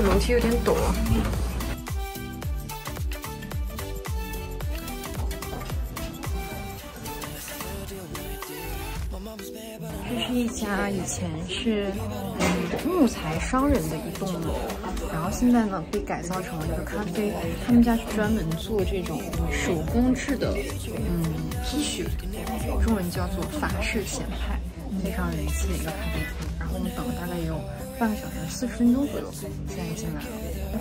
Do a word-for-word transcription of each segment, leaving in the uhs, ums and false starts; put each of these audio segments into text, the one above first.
楼梯有点陡啊。这是一家以前是嗯木材商人的一栋楼，然后现在呢被改造成了一个咖啡。他们家是专门做这种手工制的嗯 T 恤，中文叫做法式咸派，非常人气的一个咖啡厅。然后我们等了大概也有半个小时，四十分钟左右，现在进来了。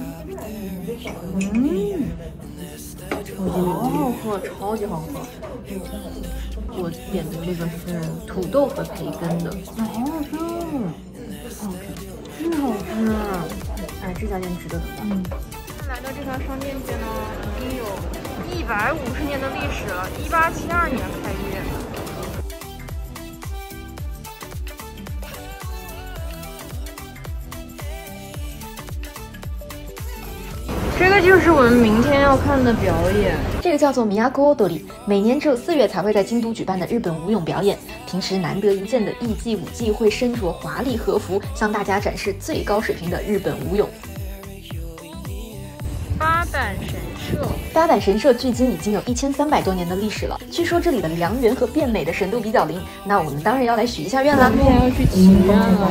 嗯，好好喝，超级好喝。我点的这个是土豆和培根的，好好吃，好吃，真好吃！哎，这家店值得等待。嗯，来到这条商店街呢，已经有一百五十年的历史了，一八七二年开业。这个就是我们明天要看的表演， 这个叫做米亚沟多里，每年只有四月才会在京都举办的日本舞踊表演。平时难得一见的艺伎舞伎会身着华丽和服，向大家展示最高水平的日本舞踊。 八坂神社， 八坂神社距今已经有一千三百多年的历史了。据说这里的良缘和变美的神都比较灵，那我们当然要来许一下愿啦。 今天要去祈愿了。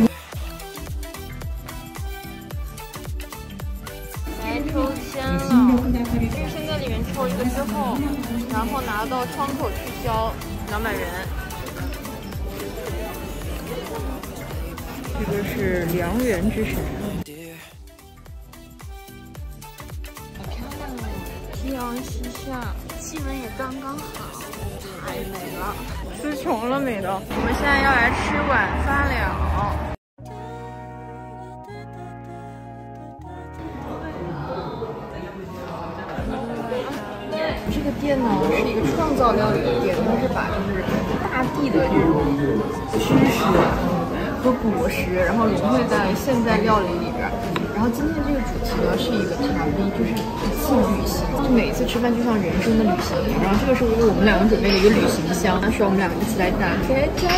抽签了，就是先在里面抽一个之后，然后拿到窗口去交两百元。这个是良缘之神，好漂亮啊！夕阳西下，气温也刚刚好，太美了，词穷了美的。我们现在要来吃晚饭了。这个店呢是一个创造料理的店，它是把就是大地的这种知识和果实，然后融汇在现代料理里边。然后今天这个主题呢是一个塔比，就是一次旅行，就每次吃饭就像人生的旅行一样。然后这个是为我们两个准备的一个旅行箱，那需要我们两个一起来打开它。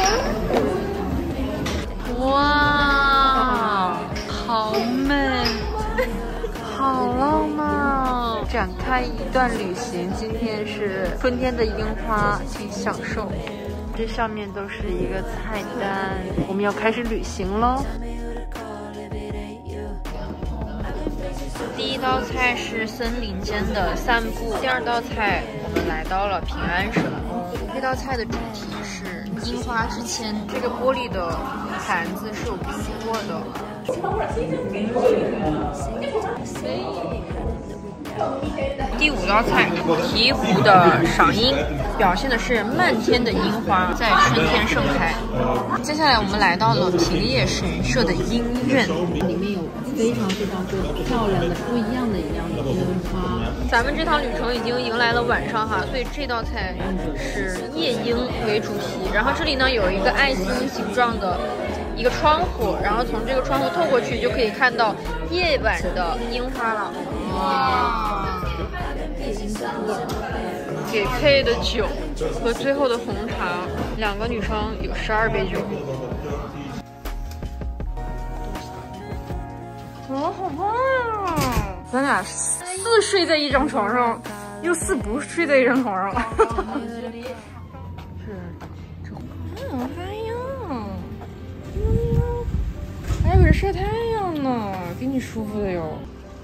哇，好美，好浪漫。展开一段旅行，今天是春天的樱花，请享受。这上面都是一个菜单，我们要开始旅行喽。第一道菜是森林间的散步，第二道菜我们来到了平安神宫。这道菜的主题是樱花之签，这个玻璃的盘子是有冰过的。第五道菜，醍醐的赏樱，表现的是漫天的樱花在春天盛开。接下来我们来到了平野神社的樱院，里面有非常非常多漂亮的不一样的一样的樱花。咱们这趟旅程已经迎来了晚上哈，所以这道菜是夜樱为主题。然后这里呢有一个爱心形状的一个窗户，然后从这个窗户透过去就可以看到夜晚的樱花了。哇！给配的酒和最后的红茶，两个女生有十二杯酒。哦，好棒啊！咱俩四睡在一张床上，又四不睡在一张床上。是，这好嗨呀！还有人晒太阳呢，给你舒服的哟。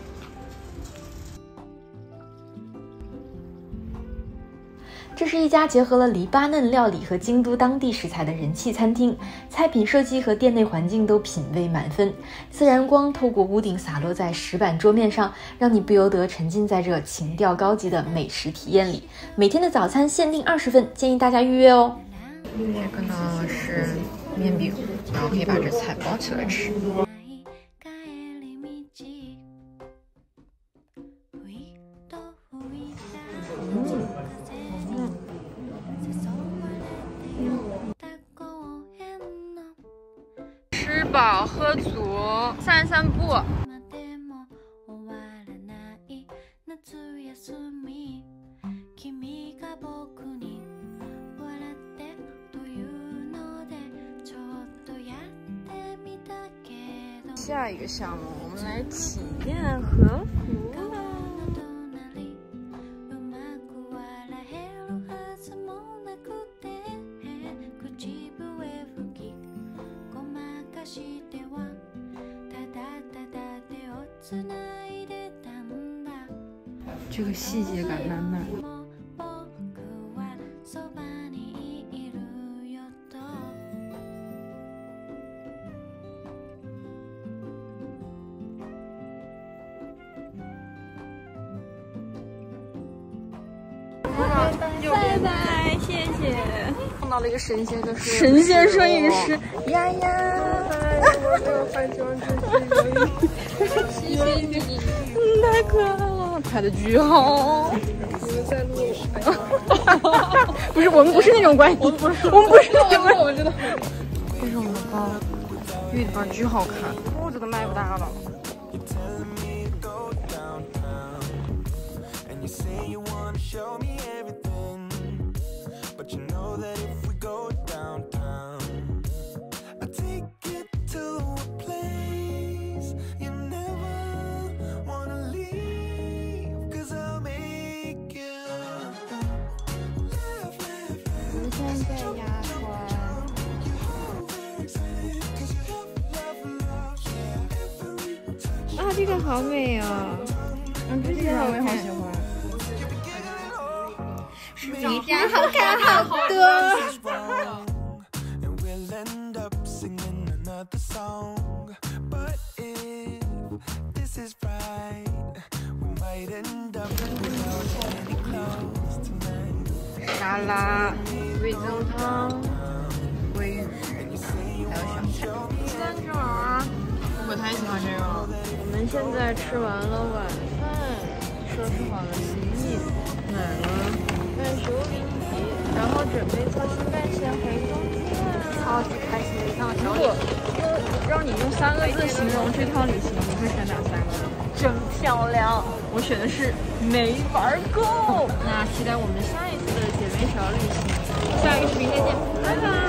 这是一家结合了黎巴嫩料理和京都当地食材的人气餐厅，菜品设计和店内环境都品味满分。自然光透过屋顶洒落在石板桌面上，让你不由得沉浸在这情调高级的美食体验里。每天的早餐限定二十份，建议大家预约哦。 这个呢是面饼，然后可以把这菜包起来吃。吃饱喝足，散散步。 下一个项目，我们来体验和服了。这个细节感满满。拜拜，谢谢。碰到了一个神仙的神仙摄影师丫丫。我没有拍妆这谢谢你，嗯，太可爱了，拍的巨好。你们在录不是，我们不是那种关系，我们不是，我们不是那种关系。我知道。这是我们的包，玉的包巨好看，裤子都卖不大了。But you know that if we go downtown, I take it to a place you never wanna leave, 'cause I'll make you laugh, laugh, laugh. 我们现在在鸭川。啊，这个好美啊！嗯，这个我也好喜欢。比家好看好多。沙拉、味增汤、鲑鱼，还有小菜。鸡蛋卷儿，我太喜欢这个了。我们现在吃完了晚饭，收拾好了行李，买了伴手礼，然后准备坐新干线回东京了。超级开心的一趟小旅行。如果让你用三个字形容这趟旅行，你会选哪三个字？真漂亮。我选的是没玩够。那期待我们下一次的姐妹小旅行。下一个视频再见，拜拜。